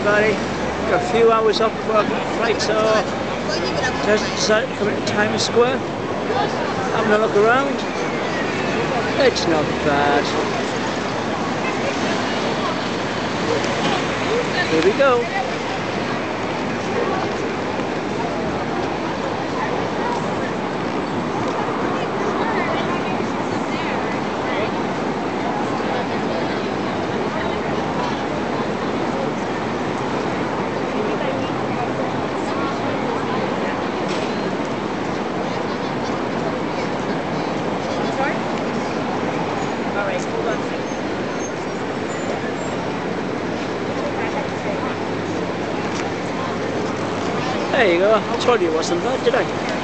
everybody. Got a few hours off before I get the flight, so just decided to come into Times Square, having a look around. It's not bad. Here we go. There you go. I told you it wasn't bad, did I?